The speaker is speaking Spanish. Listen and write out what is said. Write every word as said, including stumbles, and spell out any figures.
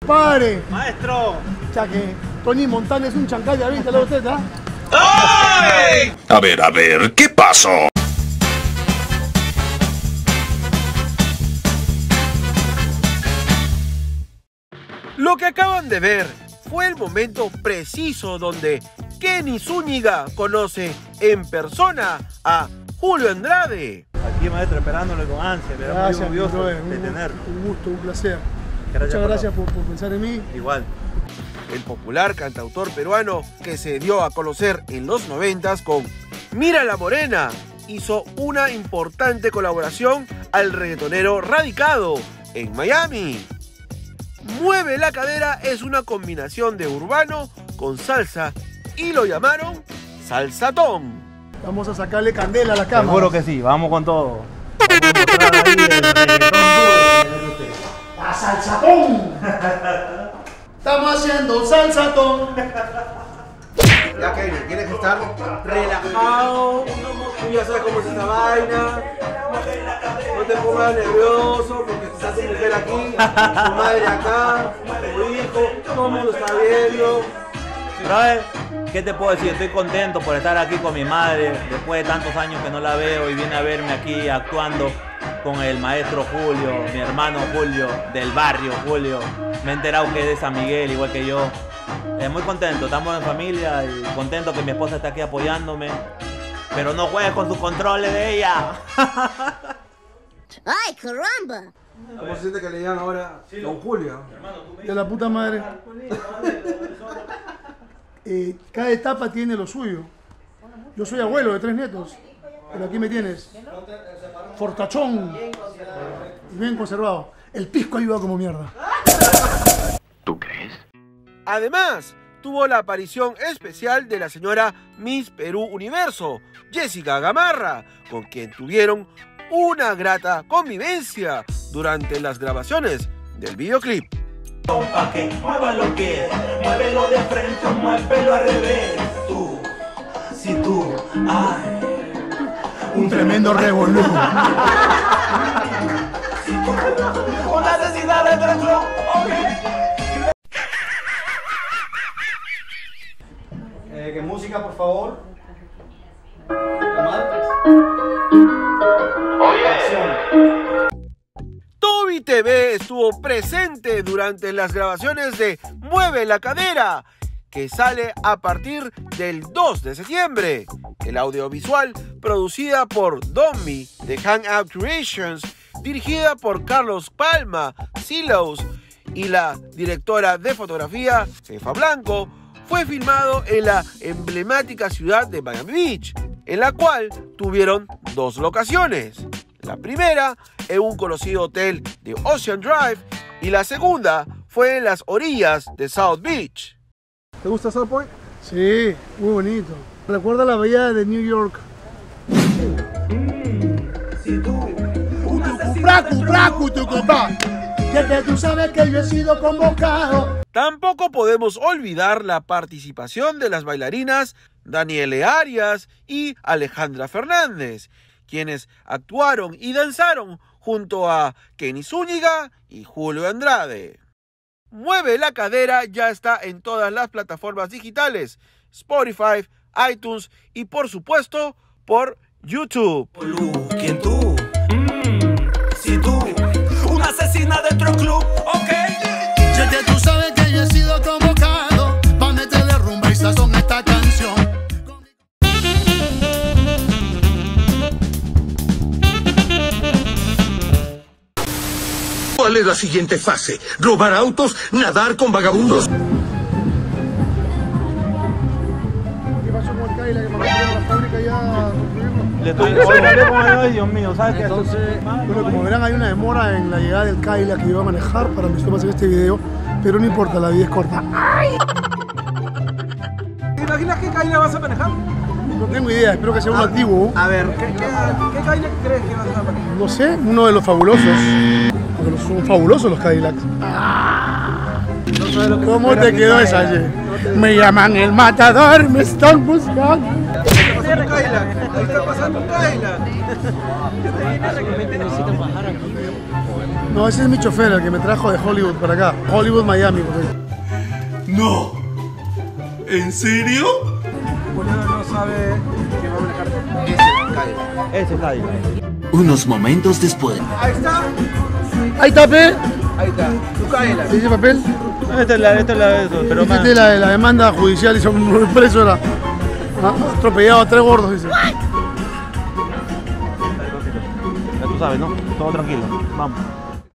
Padre. Maestro. Ya que Tony Montana es un chancalla, ¿viste la usted, ah? ¡Ay! A ver, a ver, ¿qué pasó? Lo que acaban de ver fue el momento preciso donde Kenny Zúñiga conoce en persona a Julio Andrade. Aquí, maestro, esperándole con ansia, pero Gracias, muy orgulloso brother, de un, tenerlo. un gusto, un placer. Gracias. Muchas gracias por, por pensar en mí. Igual. El popular cantautor peruano que se dio a conocer en los noventas con Mira la Morena hizo una importante colaboración al reggaetonero radicado en Miami. Mueve la Cadera es una combinación de urbano con salsa y lo llamaron salsatón. Vamos a sacarle candela a la cámara. Seguro que sí, vamos con todo. Vamos a mostrar ahí el reggaetón duro. ¡A salsatón! Estamos haciendo salsatón. Ya Kenny, tienes que estar relajado, tú ya sabes cómo es esta vaina, no te pongas nervioso porque está tu mujer aquí, tu madre acá, tu hijo, todo el mundo está viendo. Brother, ¿qué te puedo decir? Estoy contento por estar aquí con mi madre, después de tantos años que no la veo y viene a verme aquí actuando con el maestro Julio, mi hermano Julio, del barrio Julio. Me he enterado que es de San Miguel, igual que yo. Eh, muy contento, estamos en familia y contento que mi esposa está aquí apoyándome. Pero no juegues con sus controles de ella. ¡Ay, caramba! ¿Cómo se siente que le digan ahora Don Julio? De la puta madre. Eh, cada etapa tiene lo suyo. Yo soy abuelo de tres nietos, pero aquí me tienes. Fortachón. Y bien conservado. El pisco ayuda como mierda. ¿Tú crees? Además, tuvo la aparición especial de la señora Miss Perú Universo, Jessica Gamarra, con quien tuvieron una grata convivencia durante las grabaciones del videoclip. Pa' que mueva lo que, muévelo de frente, muévelo al revés. Tú, si tú, ay, Un tremendo revolú. si tú, una necesidad de otro, ok. Eh, que música, por favor. Toby T V estuvo presente durante las grabaciones de Mueve la Cadera, que sale a partir del dos de septiembre. El audiovisual, producida por Domi de Hangout Creations, dirigida por Carlos Palma, Silos, y la directora de fotografía, Cefa Blanco, fue filmado en la emblemática ciudad de Miami Beach, en la cual tuvieron dos locaciones. La primera en un conocido hotel de Ocean Drive y la segunda fue en las orillas de South Beach. ¿Te gusta South Point? Sí, muy bonito. Recuerda la bahía de New York. Si tú, Ya que tú sabes que yo he sido convocado. Tampoco podemos olvidar la participación de las bailarinas Daniele Arias y Alejandra Fernández, quienes actuaron y danzaron junto a Kenny Zúñiga y Julio Andrade. Mueve la Cadera ya está en todas las plataformas digitales, Spotify, iTunes y por supuesto por YouTube. ¿quién tú? Mm, si tú, una asesina de otro club, ok. Ya que tú sabes que yo he sido convocado pa' meterle rumba y sazón a esta canción. ¿Cuál es la siguiente fase? ¿Robar autos? ¿Nadar con vagabundos? ¿Qué pasó con el Kaila que me compró la fábrica ya? Le estoy hablando con él, ay Dios mío, ¿sabes qué? Entonces, bueno, como verán hay una demora en la llegada del Kaila que yo voy a manejar para mis tomas en este video, pero no importa, la vida es corta. ¡Ay! ¿Te imaginas qué Kaila vas a manejar? No tengo idea, espero que sea uno antiguo. A ver, ¿qué, qué, qué Kaila crees que vas a manejar? No sé, uno de los fabulosos. Porque son fabulosos los Cadillacs. Ah, No sabes lo que ¿cómo espera te mi quedó esa, Kaila. Ye? No te- Me llaman el matador, me están buscando. Ahí está pasando un Kaila, ahí está pasando un Kaila. No, ese es mi chofer, el que me trajo de Hollywood para acá. Hollywood, Miami. No. ¿En serio? No sabe quién va a manejar. Ese es Cadillac. Unos momentos después. Ahí está. Ahí está, pe. Ahí está. Tu Cadillac. Dice papel. Esta es la, esta es la, eso, pero más. Dice la, la demanda judicial, hizo un preso, era. Ah, atropellado a tres gordos, dice. Ya tú sabes, ¿no? Todo tranquilo. Vamos.